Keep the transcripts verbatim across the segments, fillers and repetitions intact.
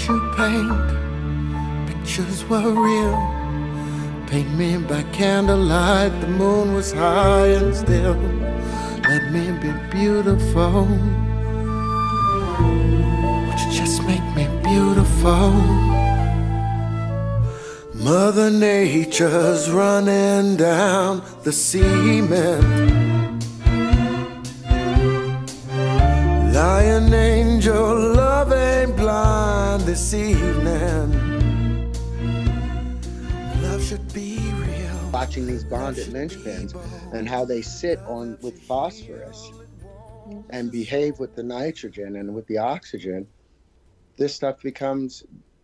you paint pictures were real. Paint me by candlelight, the moon was high and still. Let me be beautiful. Would you just make me beautiful? Mother Nature's running down the cement. Lion angel, love ain't blind this evening. Love should be real. Watching these bonded linchpins and how they sit on with phosphorus and behave with the nitrogen and with the oxygen, this stuff becomes,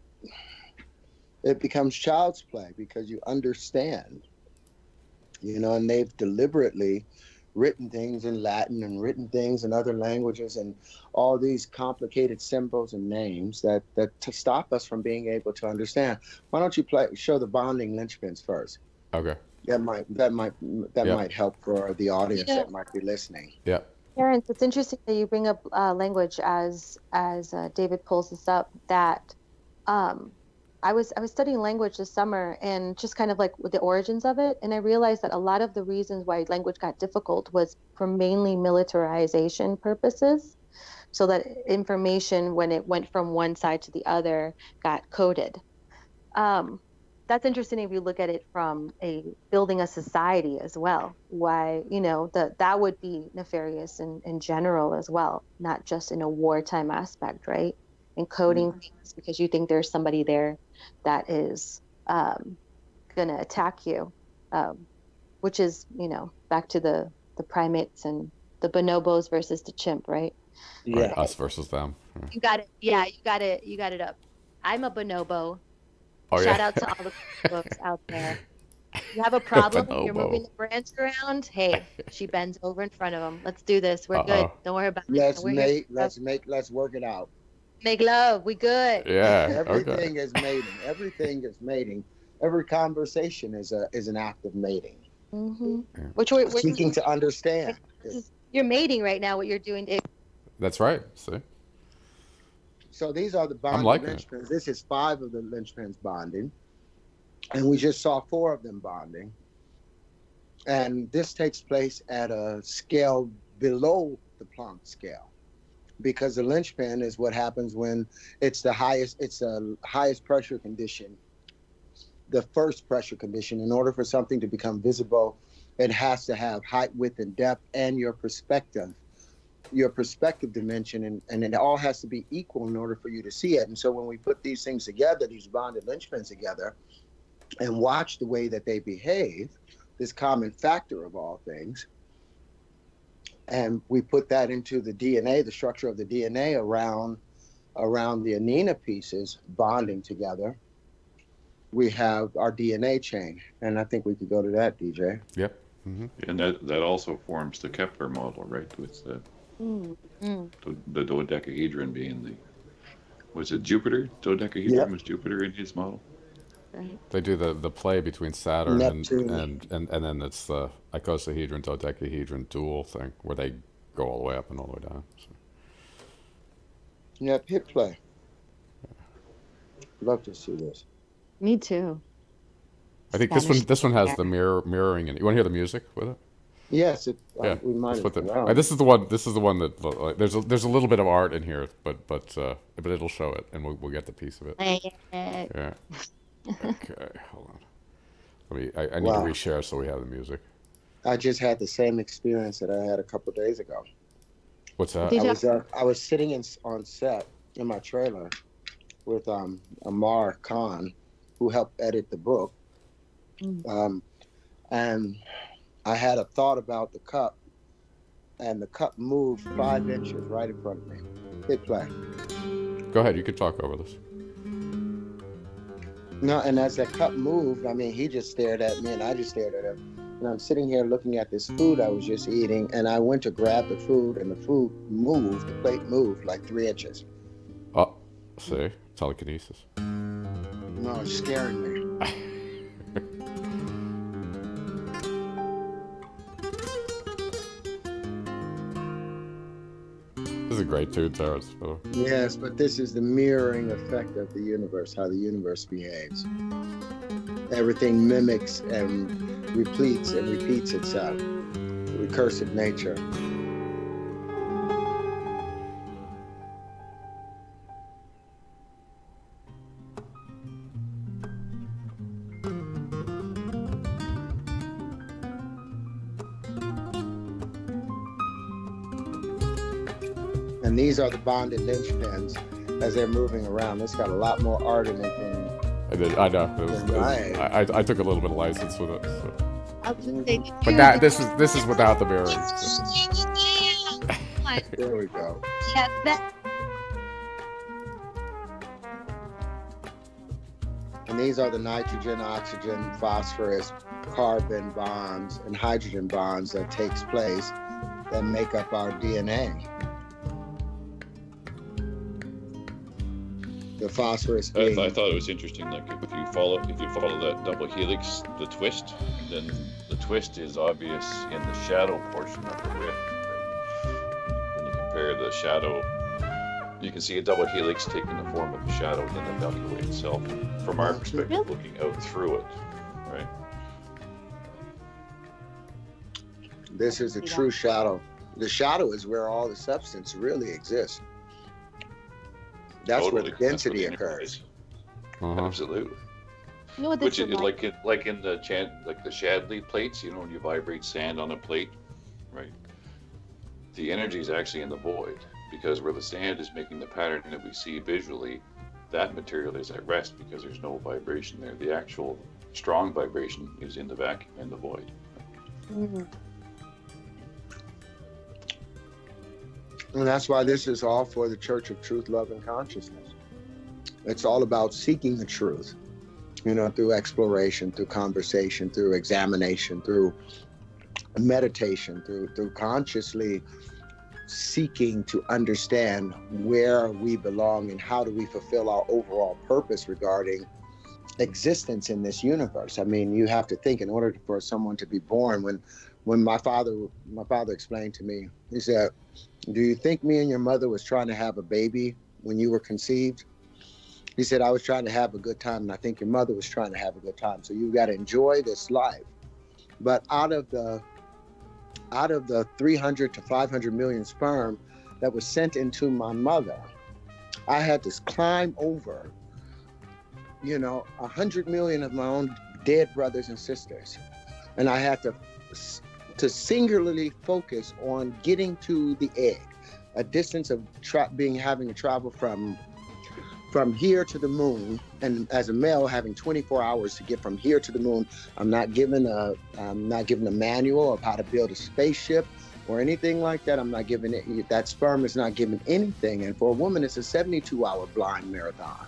it becomes child's play because you understand, you know, and they've deliberately written things in Latin and written things in other languages and all these complicated symbols and names that that to stop us from being able to understand. Why don't you play show the bonding linchpins first? Okay. That might that might that Yep. might help for the audience Yeah. that might be listening. Yeah. Terrence, it's interesting that you bring up uh, language as as uh, David pulls this up. That um, I was I was studying language this summer and just kind of like with the origins of it, and I realized that a lot of the reasons why language got difficult was for mainly militarization purposes, so that information when it went from one side to the other got coded. Um, that's interesting if you look at it from a building a society as well. Why, you know, that that would be nefarious in, in general as well, not just in a wartime aspect, right? Encoding Mhm. things because you think there's somebody there that is um, going to attack you, um, which is, you know, back to the, the primates and the bonobos versus the chimp, right? Yeah. Right, us versus them. Yeah. You got it. Yeah, you got it. You got it up. I'm a bonobo. Oh, Shout yeah. out to all the bonobos out there. You have a problem, you're Bonobo. moving the branch around. Hey, she bends over in front of him. Let's do this. We're Uh-oh. good. Don't worry about Let's it. We're make here. let's make let's work it out. Make love. We good. Yeah. Everything Okay. is mating. Everything is mating. Every conversation is a is an act of mating. Mm-hmm. Yeah. Which we're, we're Seeking to understand. this is- you're mating right now. What you're doing, Dave. That's right. See. So these are the bonding liking it. linchpins. This is five of the linchpins bonding. And we just saw four of them bonding. And this takes place at a scale below the Planck scale. Because the linchpin is what happens when it's the highest, it's the highest pressure condition, the first pressure condition. In order for something to become visible, it has to have height, width, and depth, and your perspective, your perspective dimension, and, and it all has to be equal in order for you to see it. And so when we put these things together, these bonded linchpins together, and watch the way that they behave, this common factor of all things, and we put that into the D N A, the structure of the D N A around around the amino pieces bonding together, we have our D N A chain. And I think we could go to that, D J. Yep. Mm-hmm. And that, that also forms the Kepler model, right? With the, Mm, mm. the dodecahedron being the, was it Jupiter? Dodecahedron Yep. was Jupiter in his model? Right. They do the, the play between Saturn and, Neptune. and, and, and then it's the icosahedron, dodecahedron dual thing where they go all the way up and all the way down. So. Yeah, hit play. Love to see this. Me too. I think this one Spanish. this one has the mirror mirroring in it. You want to hear the music with it? Yes, it, Yeah. uh, we might let's as put the- well. uh, this is the one. This is the one that like, there's a, there's a little bit of art in here, but but uh, but it'll show it, and we'll we'll get the piece of it. Eh, Yeah. Okay, hold on. Let me. I, I need Wow. to reshare so we have the music. I just had the same experience that I had a couple days ago. What's that? Did I you- was uh, I was sitting in, on set in my trailer with um, Amar Khan, who helped edit the book, Mm. um, and I had a thought about the cup, and the cup moved five inches right in front of me. Hit play. Go ahead. You can talk over this. No, and as that cup moved, I mean, he just stared at me, and I just stared at him. And I'm sitting here looking at this food I was just eating, and I went to grab the food, and the food moved, the plate moved like three inches. Oh, see, telekinesis. No, it's scaring me. This is a great tune, Terrence. So. Yes, but this is the mirroring effect of the universe, how the universe behaves. Everything mimics and repeats and repeats itself. Recursive nature. And these are the bonded linchpins as they're moving around. It's got a lot more art in it than I did. I know. It was, it was, Right. I, I I took a little bit of license with it. So. I was gonna say, did But you- that this is this is without the mirroring. So. What? there we go. Yeah, that. And these are the nitrogen, oxygen, phosphorus, carbon bonds, and hydrogen bonds that takes place that make up our D N A. The phosphorus I, being, th- I thought it was interesting. Like if you follow, if you follow that double helix, the twist, then the twist is obvious in the shadow portion of the rift. Right? When you compare the shadow, you can see a double helix taking the form of a shadow in the Milky Way itself. From our perspective, Really? looking out through it, right? this is a true shadow. The shadow is where all the substance really exists. That's where Totally. the That's density where the occurs. universe is. Uh-huh. Absolutely. You know what Which this is is like in, like in the chan like the Shadley plates, you know, when you vibrate sand on a plate, right? The energy is actually in the void, because where the sand is making the pattern that we see visually, that material is at rest because there's no vibration there. The actual strong vibration is in the vacuum and the void. Mhm. And that's why this is all for the Church of Truth, Love, and Consciousness. It's all about seeking the truth, you know, through exploration, through conversation, through examination, through meditation, through through consciously seeking to understand where we belong and how do we fulfill our overall purpose regarding existence in this universe. I mean, you have to think, in order for someone to be born, when when my father my father explained to me, he said, "Do you think me and your mother was trying to have a baby when you were conceived?" He said, "I was trying to have a good time, and I think your mother was trying to have a good time. So you've got to enjoy this life." But out of the out of the three hundred to five hundred million sperm that was sent into my mother, I had to climb over, you know, a hundred million of my own dead brothers and sisters, and I had to to singularly focus on getting to the egg, a distance of tra- being having to travel from from here to the moon, and as a male having twenty-four hours to get from here to the moon. I'm not given a I'm not given a manual of how to build a spaceship or anything like that. I'm not given it. That sperm is not given anything. And for a woman, it's a seventy-two hour blind marathon.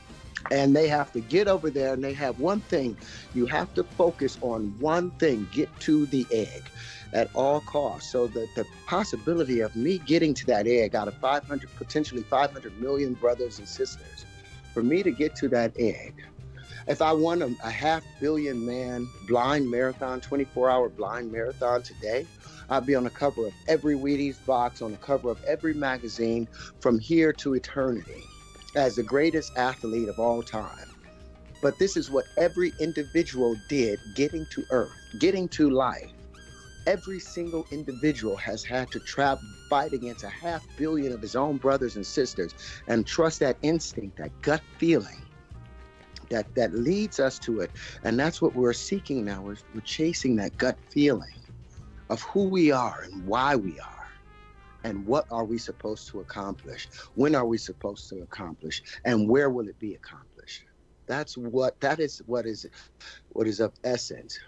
And they have to get over there, and they have one thing. You have to focus on one thing: get to the egg at all costs. So that the possibility of me getting to that egg out of five hundred, potentially five hundred million brothers and sisters, for me to get to that egg, if I won a, a half billion man blind marathon, twenty-four hour blind marathon today, I'd be on the cover of every Wheaties box, on the cover of every magazine from here to eternity, as the greatest athlete of all time. But this is what every individual did getting to Earth, getting to life. Every single individual has had to trap, fight against a half billion of his own brothers and sisters, and trust that instinct, that gut feeling that, that leads us to it. And that's what we're seeking now. We're, we're chasing that gut feeling of who we are and why we are. And what are we supposed to accomplish? When are we supposed to accomplish? And where will it be accomplished? That's what, that is what is, what is of essence.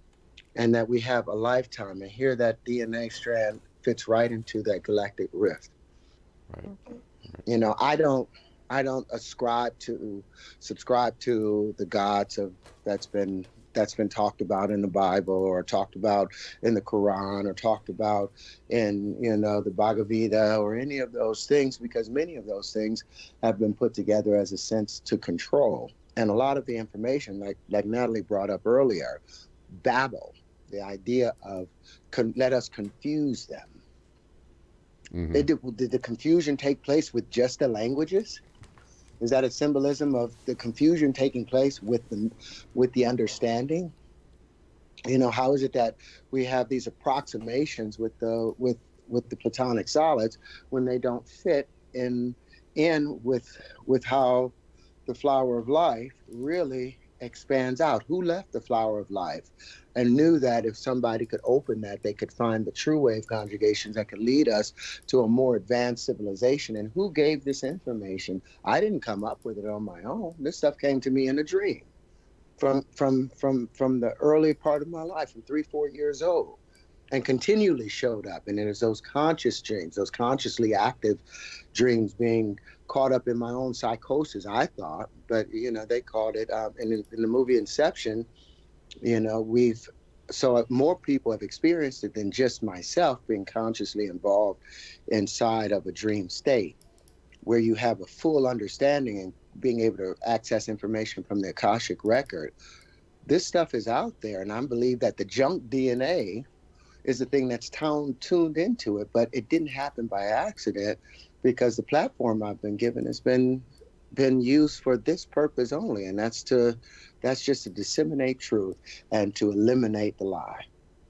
And that we have a lifetime. And here that D N A strand fits right into that galactic rift. Right. You know, I don't, I don't ascribe to, subscribe to the gods of, that's been, that's been talked about in the Bible, or talked about in the Quran, or talked about in, you know, the Bhagavad Gita, or any of those things, because many of those things have been put together as a sense to control. And a lot of the information, like, like Natalie brought up earlier, babble, the idea of con- let us confuse them. Mhm. It, did, did the confusion take place with just the languages? Is that a symbolism of the confusion taking place with the with the understanding? You know, how is it that we have these approximations with the with with the platonic solids when they don't fit in in with with how the flower of life really expands out? Who left the flower of life and knew that if somebody could open that, they could find the true wave conjugations that could lead us to a more advanced civilization? And who gave this information? I didn't come up with it on my own. This stuff came to me in a dream from from from from the early part of my life, from three, four years old, and continually showed up. And it is those conscious dreams, those consciously active dreams, being caught up in my own psychosis, I thought. But, you know, they called it, um, in, in the movie Inception, you know, we've, so more people have experienced it than just myself being consciously involved inside of a dream state where you have a full understanding and being able to access information from the Akashic record. This stuff is out there, and I believe that the junk D N A is the thing that's tuned tuned into it, but it didn't happen by accident, because the platform I've been given has been been used for this purpose only, and that's to that's just to disseminate truth and to eliminate the lie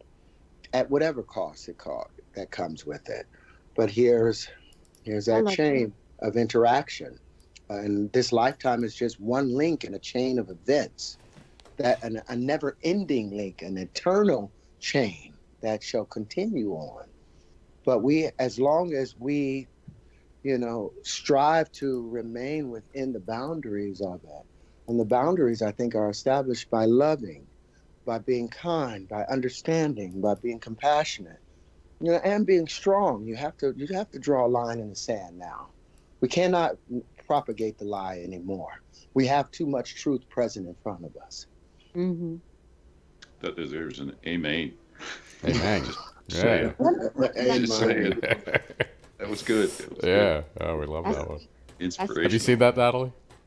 at whatever cost it cost that comes with it. But here's here's I that like chain of interaction, and this lifetime is just one link in a chain of events, that an, a never-ending link, an eternal chain that shall continue on. But we, as long as we, you know, strive to remain within the boundaries of it, and the boundaries, I think, are established by loving, by being kind, by understanding, by being compassionate, you know, and being strong. You have to, you have to draw a line in the sand now. We cannot propagate the lie anymore. We have too much truth present in front of us. Mm-hmm. That deserves an amen. Amen. Just Yeah. saying. Amen. Just saying. That was good. That was Yeah. Oh, we love that one. good. Inspirational. Have you seen that, Natalie?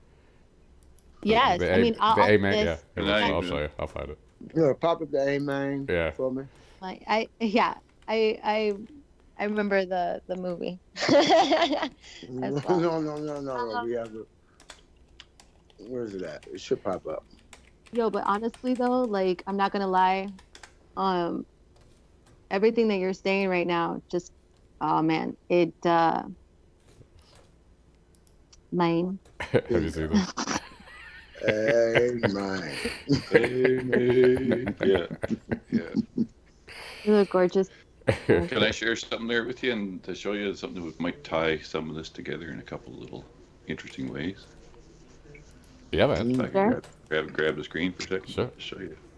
Yes, The I A- mean, all, the all amen. Yeah. this, Here, Good night. I'll show you. I'll find it. You know, pop up the amen Yeah. for me. like, I yeah, I I I remember the the movie. No, As well. no, no, no, no. Uh-huh. We have it. Where's it at? It should pop up. Yo, but honestly though, like I'm not gonna lie, um, everything that you're saying right now, just, oh man, it, uh, mine. Have you seen this? Amen. Amen. Yeah. Yeah. You look gorgeous. Can I share something there with you and to show you something that might tie some of this together in a couple of little interesting ways? Yeah, man. If I can Sure. grab, grab, grab the screen for a second. Sure. I'll show you.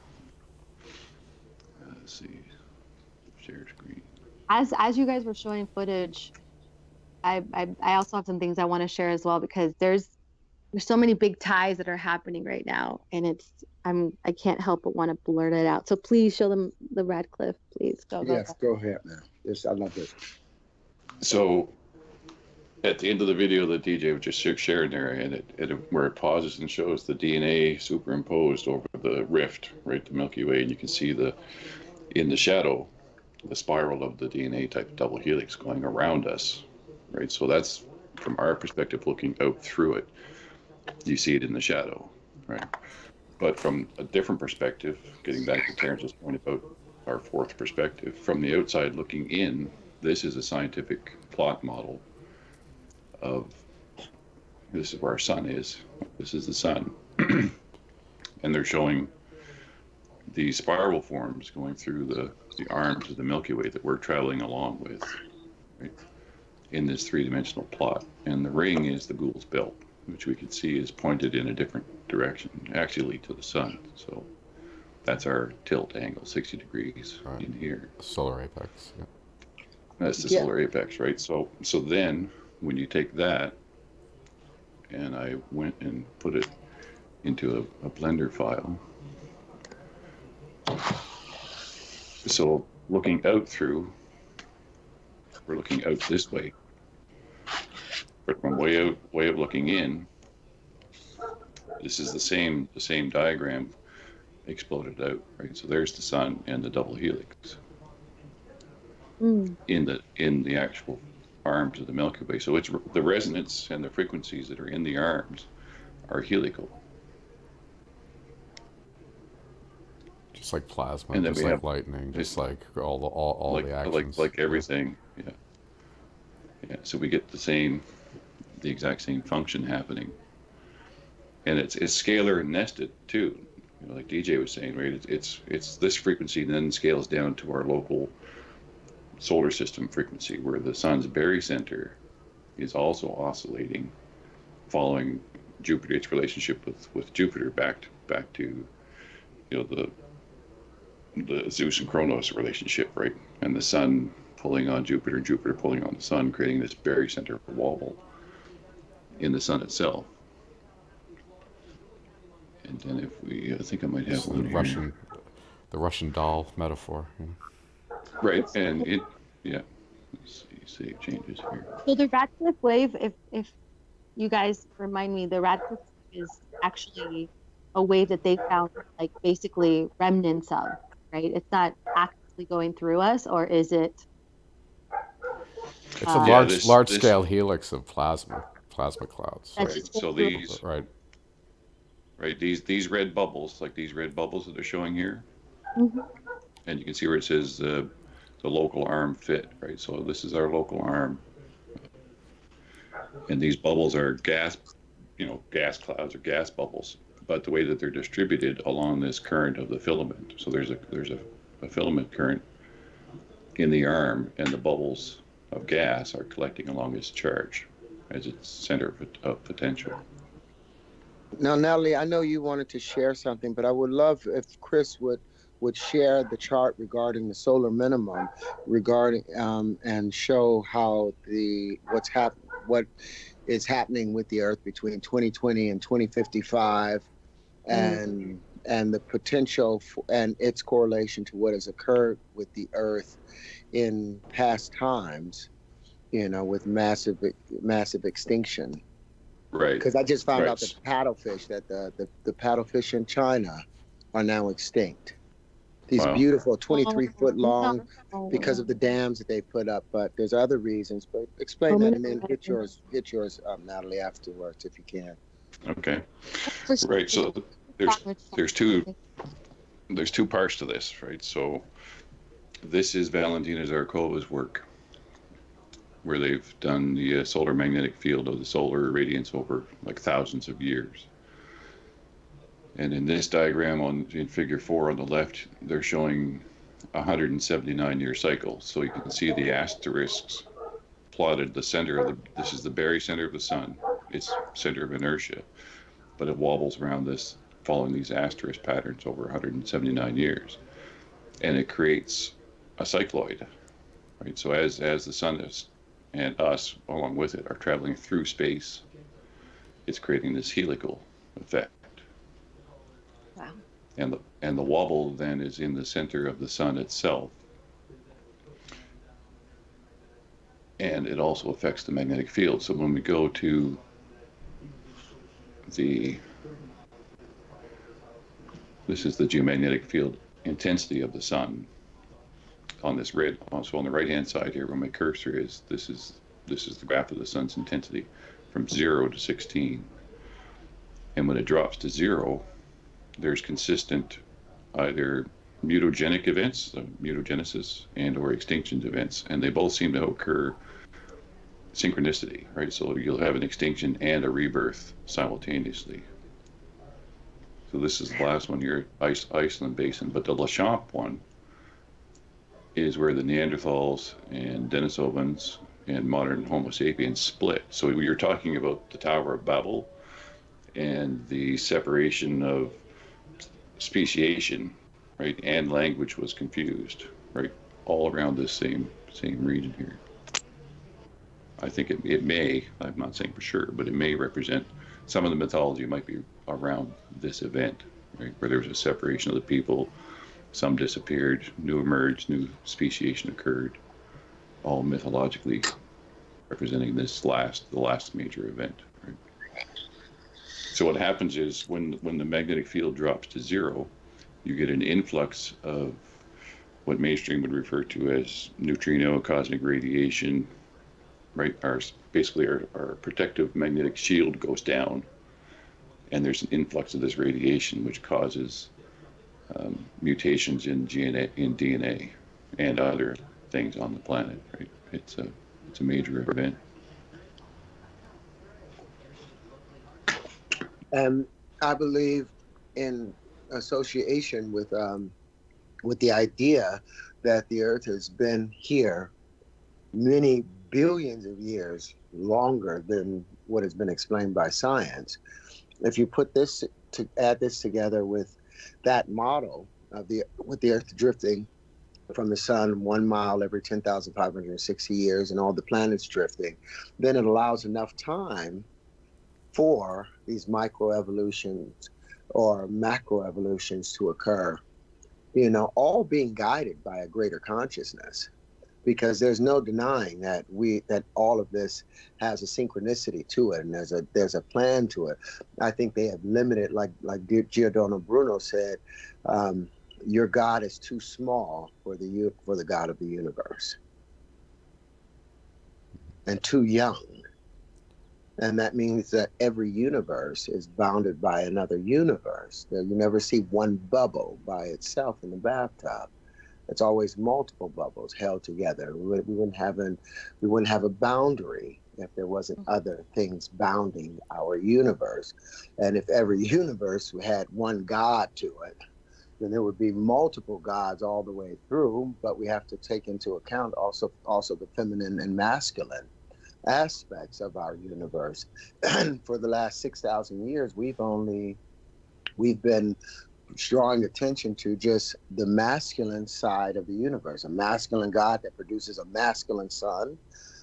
Uh, let's see. Share screen. As as you guys were showing footage, I I, I also have some things I want to share as well, because there's there's so many big ties that are happening right now, and it's I'm I can't help but want to blurt it out. So please show them the Radcliffe, please. Go go. Yes, go ahead now. Yes, I love this. So at the end of the video that D J was just sh- sharing there, and it, it where it pauses and shows the D N A superimposed over the rift, right, the Milky Way, and you can see the in the shadow the spiral of the D N A type double helix going around us, right? So that's from our perspective, looking out through it, you see it in the shadow, right? But from a different perspective, getting back to Terence's point about our fourth perspective, from the outside looking in, this is a scientific plot model of this is where our sun is. This is the sun. And they're showing the spiral forms going through the, the arms of the Milky Way that we're traveling along with, right, in this three-dimensional plot. And the ring is the Gould's belt, which we can see is pointed in a different direction, actually to the sun. So that's our tilt angle, sixty degrees Right. in here. Solar apex. Yeah. That's the Yeah. solar apex, right? So so then when you take that, and I went and put it into a, a Blender file. So looking out through, we're looking out this way. But from way out, way out looking in, this is the same the same diagram exploded out, right? So there's the sun and the double helix. Mm. in the in the actual arms of the Milky Way. So it's the resonance and the frequencies that are in the arms are helical. Just like plasma, And then just we like have lightning, just it's like all the all, all like the like actions. like everything. Yeah. Yeah. So we get the same, the exact same function happening. And it's it's scalar and nested too. You know, like D J was saying, right? It's it's it's this frequency then scales down to our local solar system frequency, where the sun's barycenter is also oscillating, following Jupiter, its relationship with, with Jupiter back to, back to, you know, the the Zeus and Kronos relationship, right? And the sun pulling on Jupiter and Jupiter pulling on the sun, creating this barycenter wobble in the sun itself. And then if we, I think I might have It's one the here. Russian, the Russian doll metaphor. You know? Right, and it, yeah. Let's see, save changes here. So the Radcliffe wave, if if you guys remind me, the Radcliffe wave is actually a wave that they found like basically remnants of, right? It's not actively going through us, or is it? It's Uh, a Yeah, large, this- large this- scale helix of plasma, plasma clouds. That's Right, just so through- these, Right. right, these these red bubbles, like these red bubbles that they're showing here, Mhm. and you can see where it says uh, the local arm fit, right? So this is our local arm, and these bubbles are gas, you know, gas clouds or gas bubbles. But the way that they're distributed along this current of the filament, so there's a there's a, a filament current in the arm, and the bubbles of gas are collecting along its charge as its center of, of potential. Now, Natalie, I know you wanted to share something, but I would love if Chris would would share the chart regarding the solar minimum, regarding um, and show how the what's hap- what is happening with the Earth between twenty twenty and twenty fifty-five, and mm. and the potential for, and its correlation to what has occurred with the Earth in past times, you know, with massive massive extinction. Right. Because I just found right. out that the paddlefish, that the, the, the paddlefish in China are now extinct. These Wow. beautiful twenty-three foot long Oh, because of the dams that they put up. But there's other reasons. But explain that and then hit yours, hit yours, um, Natalie, afterwards if you can. Okay. Right. So there's there's two there's two parts to this, right? So this is Valentina Zarkova's work, where they've done the uh, solar magnetic field of the solar radiance over like thousands of years. And in this diagram on in figure four on the left, they're showing a one hundred seventy-nine year cycle. So you can see the asterisks plotted the center of the, this is the barycenter of the sun, its center of inertia, but it wobbles around this, following these asterisk patterns over one hundred seventy-nine years. And it creates a cycloid, right? So as, as the sun is, and us along with it, are traveling through space, it's creating this helical effect. Wow. And the and the wobble then is in the center of the sun itself. And it also affects the magnetic field. So when we go to the, this is the geomagnetic field intensity of the sun on this red, so on the right hand side here where my cursor is, this is this is the graph of the sun's intensity from zero to sixteen. And when it drops to zero, there's consistent either mutagenic events, so mutagenesis, and or extinction events, and they both seem to occur synchronicity, right? So you'll have an extinction and a rebirth simultaneously. So this is the last one here, Ice, Iceland Basin, but the Lachamp one is where the Neanderthals and Denisovans and modern Homo sapiens split. So we were talking about the Tower of Babel and the separation of speciation, right? And language was confused, right? All around this same same region here. I think it, it may, I'm not saying for sure, but it may represent some of the mythology might be around this event, right? Where there was a separation of the people, some disappeared, new emerged, new speciation occurred, all mythologically representing this last, the last major event, right? So what happens is when when the magnetic field drops to zero, you get an influx of what mainstream would refer to as neutrino cosmic radiation, right? Our basically our, our protective magnetic shield goes down, and there's an influx of this radiation which causes um, mutations in G N A, in D N A, and other things on the planet. Right? It's a it's a major event. And I believe in association with um, with the idea that the Earth has been here many billions of years longer than what has been explained by science. If you put this to add this together with that model of the with the Earth drifting from the sun one mile every ten thousand five hundred sixty years and all the planets drifting, then it allows enough time for these microevolutions or macroevolutions to occur, you know, all being guided by a greater consciousness, because there's no denying that we that all of this has a synchronicity to it, and there's a there's a plan to it. I think they have limited, like like Giordano Bruno said, um, your God is too small for the for the God of the universe, and too young. And that means that every universe is bounded by another universe. You never see one bubble by itself in the bathtub. It's always multiple bubbles held together. We wouldn't have an, we wouldn't have a boundary if there wasn't other things bounding our universe. And if every universe had one God to it, then there would be multiple gods all the way through. But we have to take into account also also the feminine and masculine aspects of our universe. And for the last six thousand years, we've only, we've been drawing attention to just the masculine side of the universe, a masculine God that produces a masculine sun,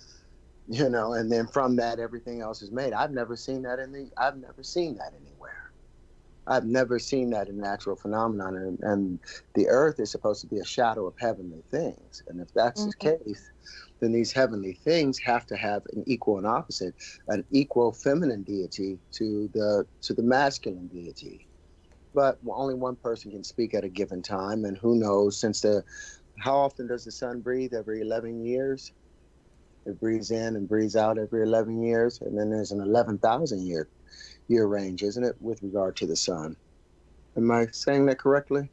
you know, and then from that, everything else is made. I've never seen that in the, I've never seen that anywhere. I've never seen that in natural phenomenon. And, and the earth is supposed to be a shadow of heavenly things. And if that's mm-hmm. the case, then these heavenly things have to have an equal and opposite, an equal feminine deity to the to the masculine deity. But only one person can speak at a given time, and who knows, since the, how often does the sun breathe? Every eleven years? It breathes in and breathes out every eleven years, and then there's an eleven thousand year year range, isn't it, with regard to the sun? Am I saying that correctly?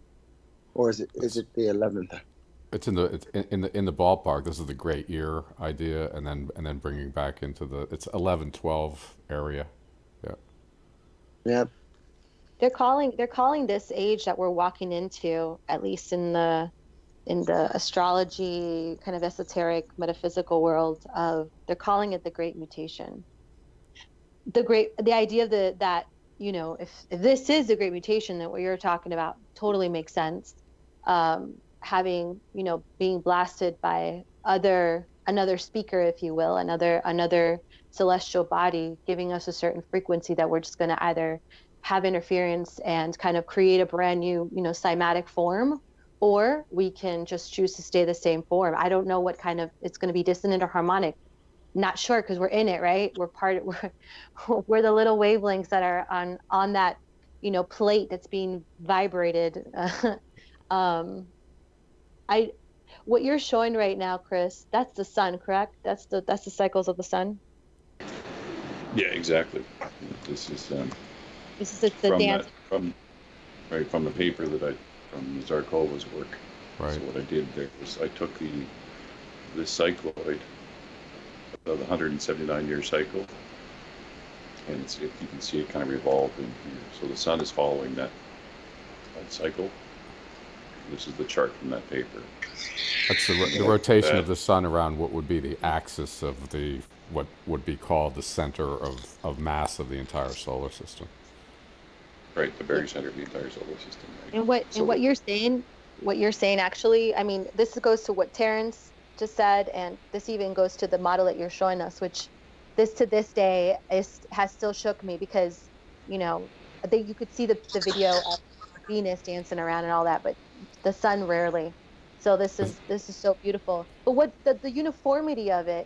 Or is it is it the eleventh? It's in the it's in, in the in the ballpark. This is the great year idea, and then and then bringing back into the it's eleven twelve area. Yeah. Yeah. They're calling they're calling this age that we're walking into, at least in the in the astrology kind of esoteric metaphysical world, of they're calling it the Great Mutation. The great the idea of the that, you know, if, if this is the Great Mutation, that what you're talking about totally makes sense. Um, having, you know, being blasted by other another speaker, if you will, another another celestial body giving us a certain frequency that we're just going to either have interference and kind of create a brand new, you know, cymatic form, or we can just choose to stay the same form. I don't know what kind of, it's going to be dissonant or harmonic. Not sure, because we're in it, right? We're part of, we're, we're the little wavelengths that are on on that, you know, plate that's being vibrated. um, I, what you're showing right now, Chris, that's the sun, correct? That's the that's the cycles of the sun. Yeah, exactly. This is um, this is the, the from dance. That, from right from the paper that I from Zarkova's work. Right. So what I did there was I took the the cycloid of the one hundred seventy-nine year cycle, and it's, it, you can see it kind of revolved in here. So the sun is following that that cycle. This is the chart from that paper. That's the, the rotation of the sun around what would be the axis of the, what would be called the center of, of mass of the entire solar system. Right, the very center of the entire solar system. Right? And what so and what you're saying, what you're saying actually, I mean, this goes to what Terrence just said, and this even goes to the model that you're showing us, which this to this day is has still shook me, because, you know, I think you could see the, the video of Venus dancing around and all that, but the sun rarely. So this is this is so beautiful. But what the, the uniformity of it,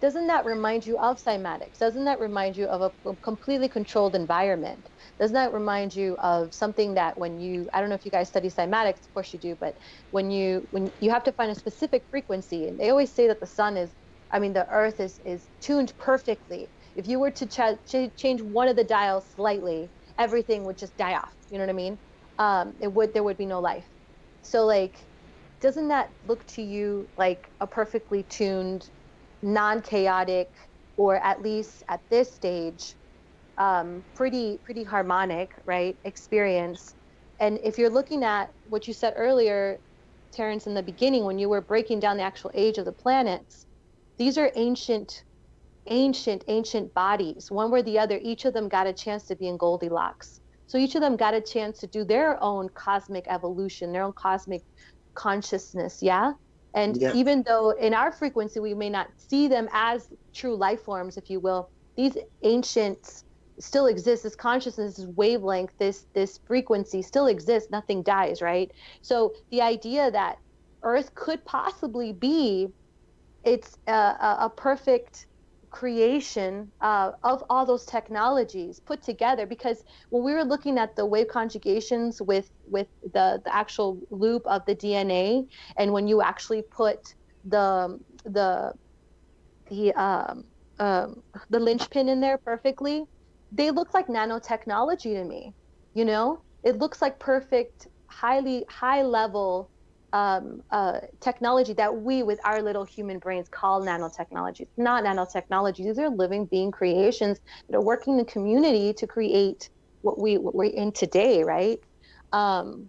doesn't that remind you of cymatics? Doesn't that remind you of a, a completely controlled environment? Doesn't that remind you of something that when you, I don't know if you guys study cymatics, of course you do, but when you when you have to find a specific frequency, and they always say that the sun is, I mean, the earth is is tuned perfectly. If you were to ch- ch- change one of the dials slightly, everything would just die off. You know what I mean? Um, it would, there would be no life. So like, doesn't that look to you like a perfectly tuned, non-chaotic, or at least at this stage, um, pretty pretty harmonic, right, experience? And if you're looking at what you said earlier, Terrence, in the beginning, when you were breaking down the actual age of the planets, these are ancient, ancient, ancient bodies. One way or the other, each of them got a chance to be in Goldilocks. So each of them got a chance to do their own cosmic evolution, their own cosmic consciousness, yeah? And Yeah. even though in our frequency we may not see them as true life forms, if you will, these ancients still exist. This consciousness, this wavelength, this this frequency still exists. Nothing dies, right? So the idea that Earth could possibly be it's a, a, a perfect creation uh, of all those technologies put together, because when we were looking at the wave conjugations with with the the actual loop of the D N A, and when you actually put the the the um, um, the linchpin in there perfectly, they look like nanotechnology to me. You know, it looks like perfect, highly high level um, uh, technology that we, with our little human brains, call nanotechnology. It's not nanotechnology. These are living being creations that are working in the community to create what we what we're in today, right? Um,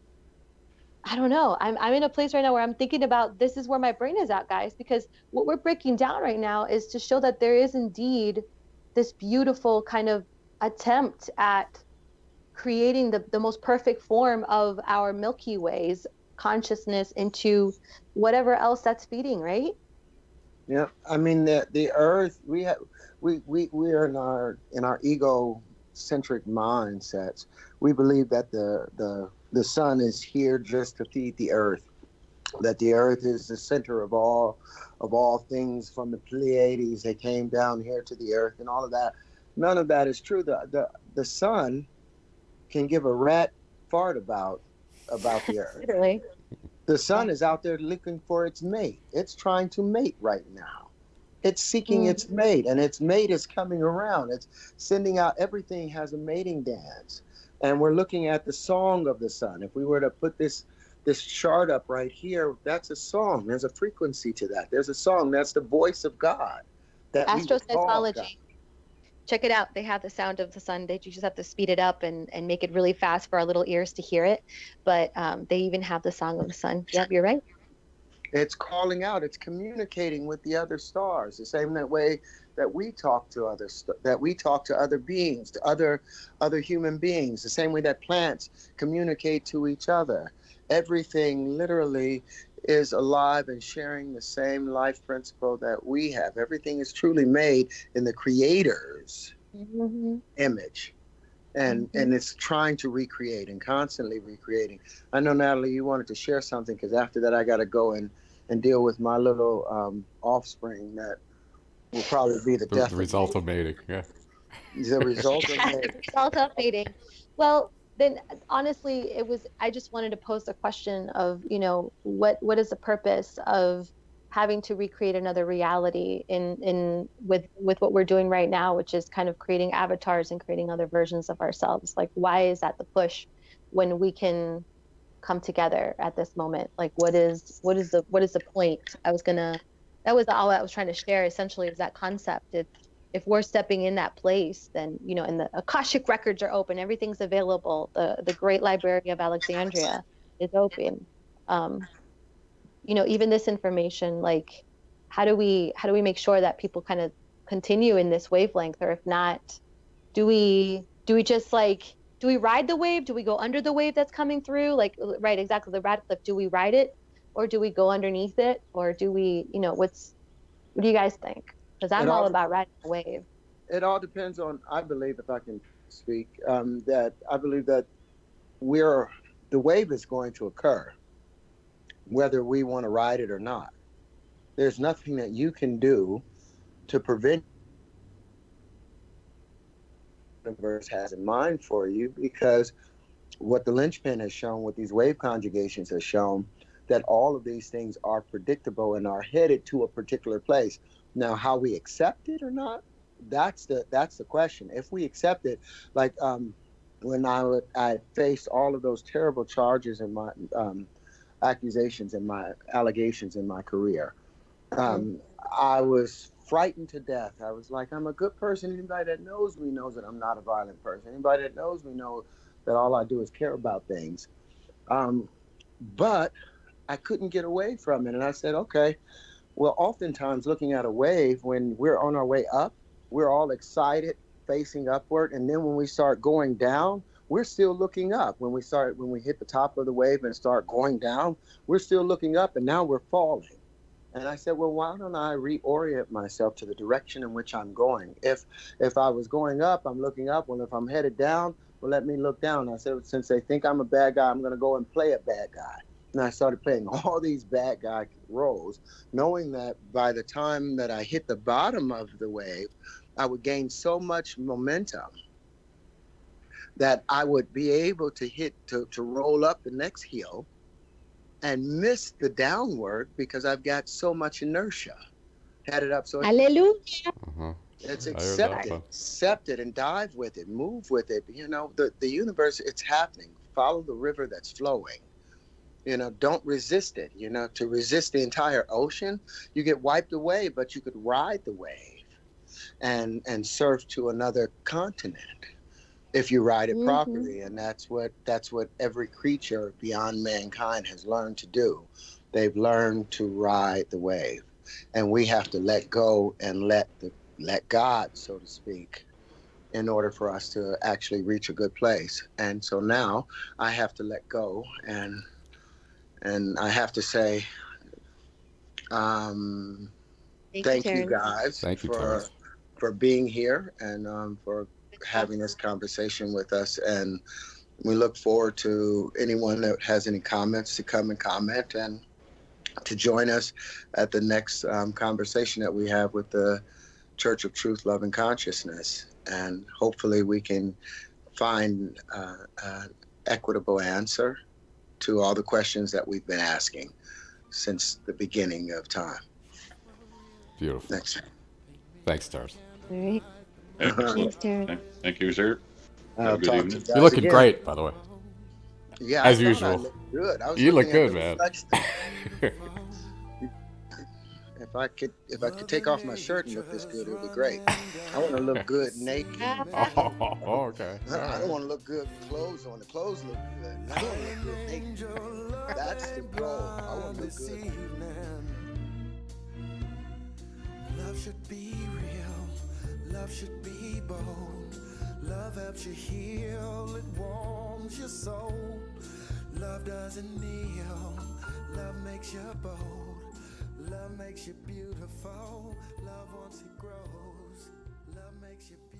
I don't know. I'm I'm in a place right now where I'm thinking about, this is where my brain is at, guys, because what we're breaking down right now is to show that there is indeed this beautiful kind of attempt at creating the, the most perfect form of our Milky Way's consciousness into whatever else that's feeding, right? Yeah, I mean the the Earth. We have we we we are in our in our egocentric mindsets. We believe that the the the sun is here just to feed the Earth. That the Earth is the center of all of all things from the Pleiades. They came down here to the Earth and all of that. None of that is true. The the the sun can give a rat fart about about the Earth. Literally. The sun is out there looking for its mate. It's trying to mate right now. It's seeking mm. its mate, and its mate is coming around. It's sending out, everything has a mating dance. And we're looking at the song of the sun. If we were to put this this chart up right here, that's a song. There's a frequency to that. There's a song. That's the voice of God. That Astroseismology. Check it out. They have the sound of the sun. They, you just have to speed it up and, and make it really fast for our little ears to hear it. But um, they even have the song of the sun. Yep, you're right. It's calling out. It's communicating with the other stars, the same that way that we talk to other st- that we talk to other beings, to other other human beings, the same way that plants communicate to each other. Everything literally is alive and sharing the same life principle that we have. Everything is truly made in the Creator's mm-hmm. image. And mm-hmm. and it's trying to recreate and constantly recreating. I know, Natalie, you wanted to share something, because after that I got to go and, and deal with my little um, offspring that will probably be the, the death the result of, of mating. Yeah. The result of mating. The result of mating. Well, then honestly, it was, I just wanted to pose the question of, you know, what what is the purpose of having to recreate another reality in in with with what we're doing right now, which is kind of creating avatars and creating other versions of ourselves. Like, why is that the push when we can come together at this moment? Like, what is what is the what is the point? I was gonna that was all I was trying to share, essentially, is that concept. It, if we're stepping in that place, then, you know, and the Akashic records are open, everything's available. The the Great Library of Alexandria is open. Um, you know, even this information, like, how do we how do we make sure that people kind of continue in this wavelength? Or if not, do we do we just like do we ride the wave? Do we go under the wave that's coming through? Like, right, exactly, the Radcliffe. Do we ride it, or do we go underneath it, or do we, you know, what's what do you guys think? Because I'm all, all about riding the wave. It all depends on, I believe, if I can speak, um, that I believe that we're the wave is going to occur, whether we want to ride it or not. There's nothing that you can do to prevent the universe has in mind for you, because what the linchpin has shown, what these wave conjugations has shown, that all of these things are predictable and are headed to a particular place. Now, how we accept it or not, that's the that's the question. If we accept it, like um, when I would, I faced all of those terrible charges and my um, accusations and my allegations in my career, um, I was frightened to death. I was like, I'm a good person. Anybody that knows me knows that I'm not a violent person. Anybody that knows me knows that all I do is care about things. Um, but I couldn't get away from it. And I said, okay, well, oftentimes looking at a wave, when we're on our way up, we're all excited, facing upward. And then when we start going down, we're still looking up. When we start, when we hit the top of the wave and start going down, we're still looking up, and now we're falling. And I said, well, why don't I reorient myself to the direction in which I'm going? If if I was going up, I'm looking up. Well, if I'm headed down, well, let me look down. I said, since they think I'm a bad guy, I'm going to go and play a bad guy. And I started playing all these bad guy roles, knowing that by the time that I hit the bottom of the wave, I would gain so much momentum that I would be able to hit, to, to roll up the next hill and miss the downward because I've got so much inertia headed up. So Hallelujah. Uh-huh. it's I heard that accept it, one. accept it and dive with it, move with it. You know, the, the universe, it's happening. Follow the river that's flowing. You know, don't resist it. You know, to resist the entire ocean, you get wiped away, but you could ride the wave and and surf to another continent if you ride it Mhm. properly. And that's what that's what every creature beyond mankind has learned to do. They've learned to ride the wave, and we have to let go and let the let God, so to speak, in order for us to actually reach a good place. And so now I have to let go, and and I have to say, um, thank you guys Thank you, for Terrence. for being here and um, for having this conversation with us. And we look forward to anyone that has any comments to come and comment and to join us at the next um, conversation that we have with the Church of Truth, Love, and Consciousness. And hopefully we can find uh, an equitable answer to all the questions that we've been asking since the beginning of time. Beautiful. Next. Thanks, Terrence. All right. Excellent. Thanks, Terrence. Thank- Thank you, sir. I'll Have a good talk to evening. you guys You're looking again. great, by the way. Yeah, As I thought usual. I looked good. I was You look looking at good, the man. reflection. If I could, if I could take off my shirt and look this good, it would be great. I want to look good naked. Oh, okay. I don't want to look good with clothes on. The clothes look good. I want to look good naked. That's the goal. I want to look good. Love should be real. Love should be bold. Love helps you heal. It warms your soul. Love doesn't kneel. Love makes you bold. Love makes you beautiful. Love once it grows. Love makes you beautiful.